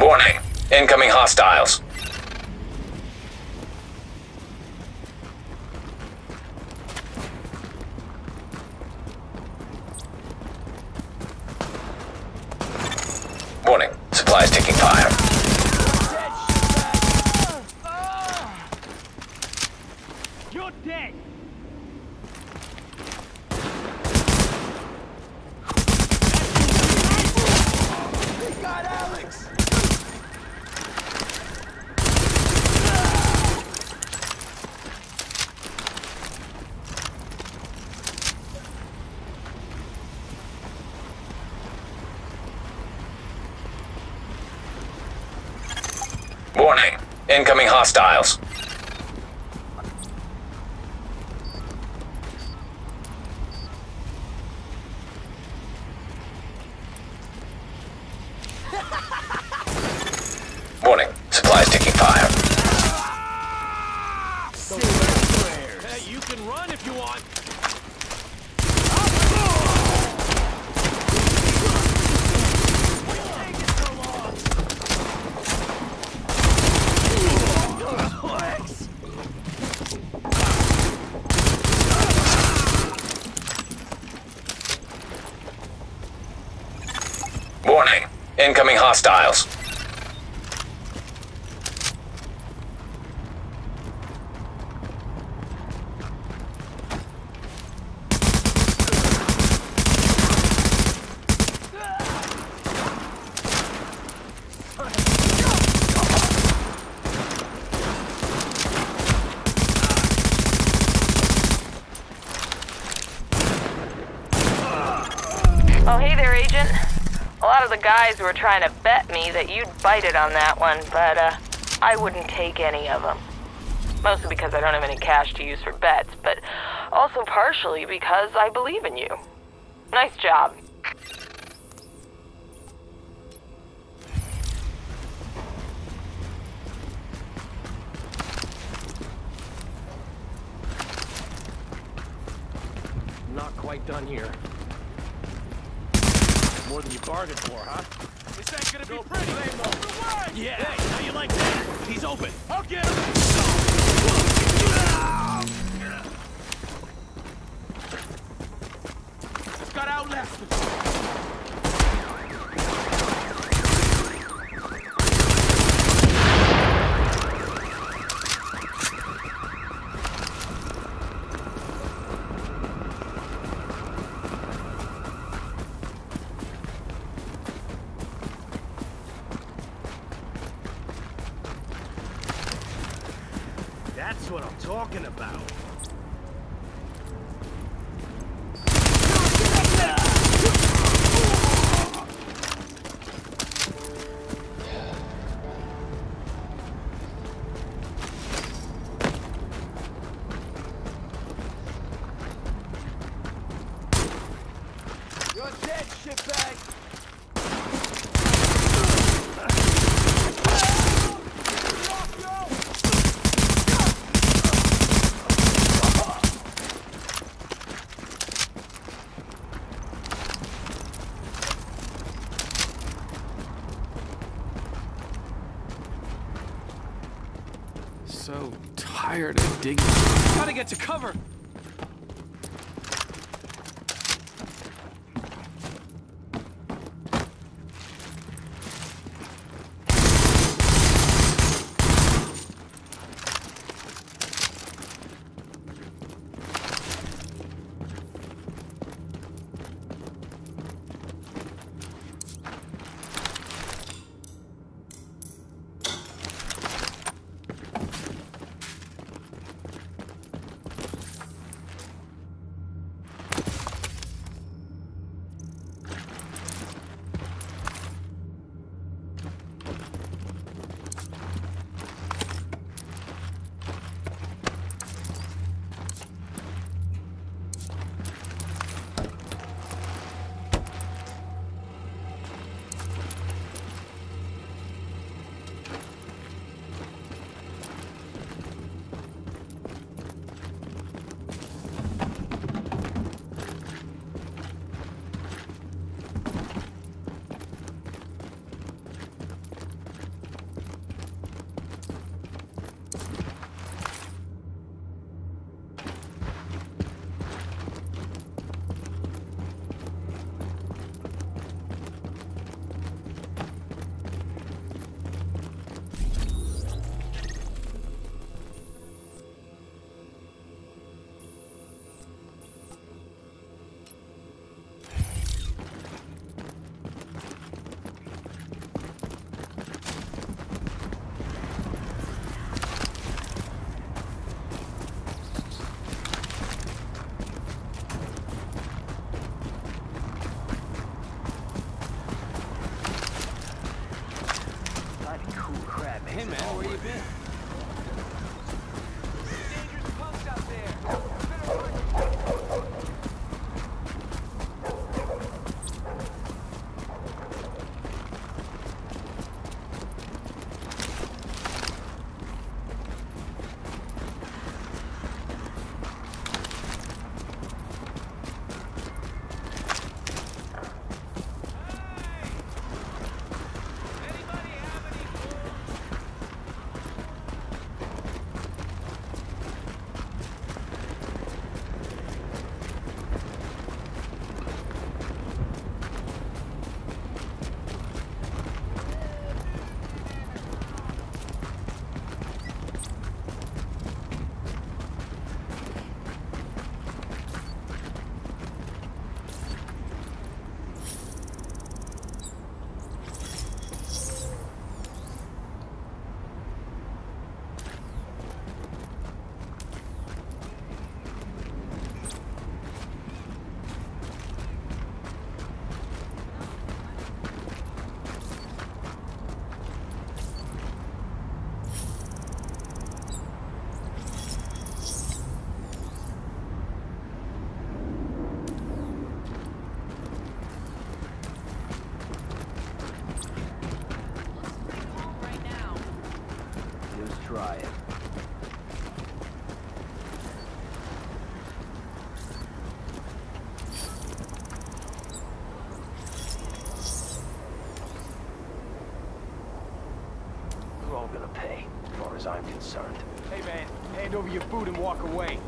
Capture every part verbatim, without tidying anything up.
Warning. Incoming hostiles. Warning. Supplies taking fire. You're dead! We got Alex! Warning. Incoming hostiles. Warning. Supplies taking fire. Hey, you can run if you want. Warning. Incoming hostiles. Oh, hey there, Agent. A lot of the guys were trying to bet me that you'd bite it on that one, but uh, I wouldn't take any of them. Mostly because I don't have any cash to use for bets, but also partially because I believe in you. Nice job. Not quite done here. More than you bargained for, huh? This ain't gonna be pretty. Yeah, hey, how you like that? He's open. I'll get him. Just got outlasted. That's what I'm talking about. You're dead, shitbag! So tired of digging. Gotta get to cover. try it. We're all gonna pay, as far as I'm concerned. Hey man, hand over your food and walk away.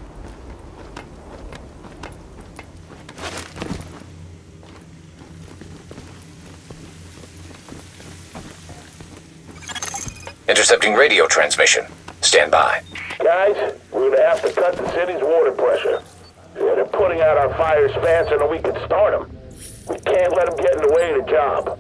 Intercepting radio transmission. Stand by. Guys, we're gonna have to cut the city's water pressure. Yeah, they're putting out our fires faster than we can start them. We can't let them get in the way of the job.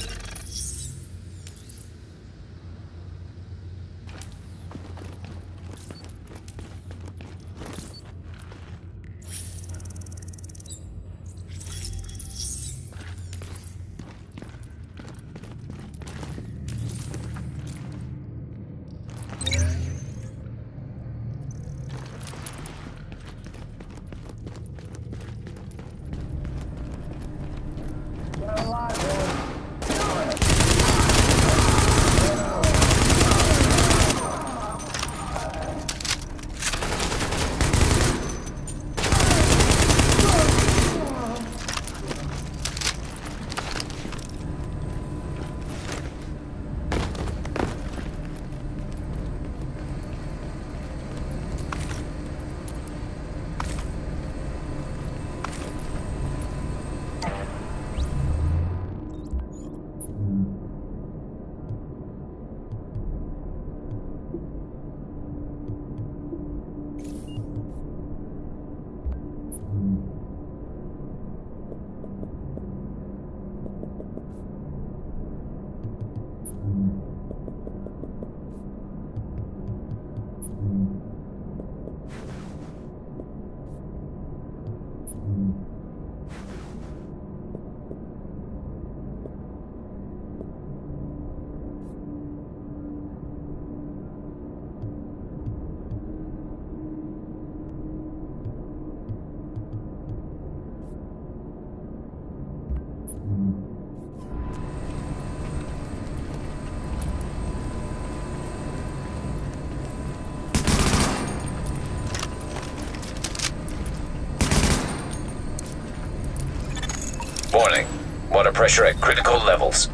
Warning. Water pressure at critical levels.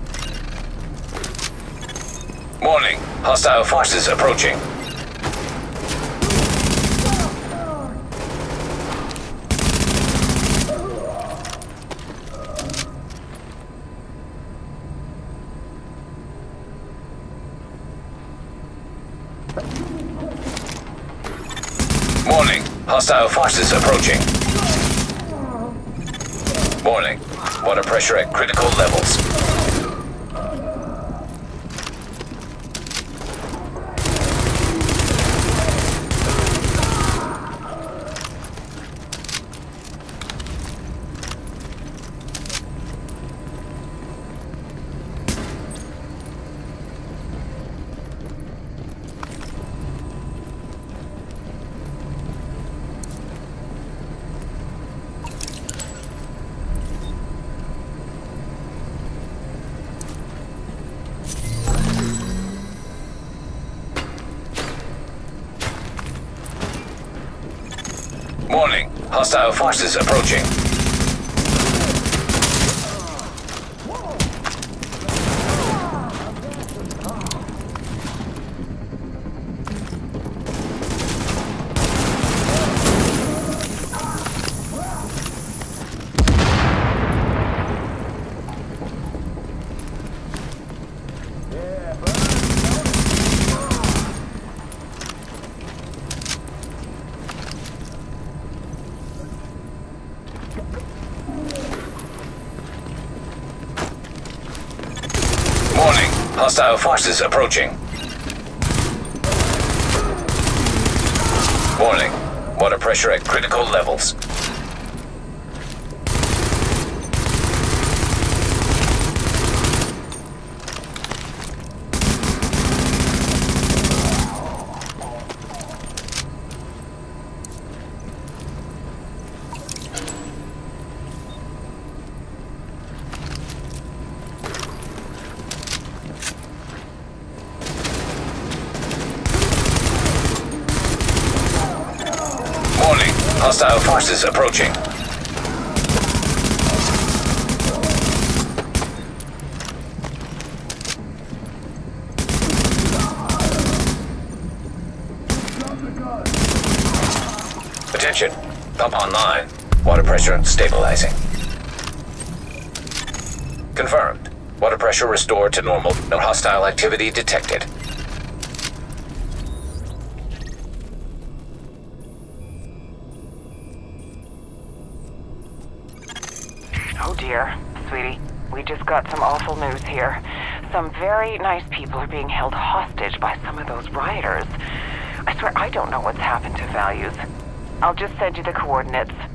Warning. Hostile forces approaching. Warning. Hostile forces approaching. Warning. Water pressure at critical levels. Warning. Hostile forces approaching. Warning. Hostile forces approaching. Warning. Water pressure at critical levels. Hostile forces approaching. Attention. Pump online. Water pressure stabilizing. Confirmed. Water pressure restored to normal. No hostile activity detected. Oh dear, sweetie. We just got some awful news here. Some very nice people are being held hostage by some of those rioters. I swear I don't know what's happened to Values. I'll just send you the coordinates.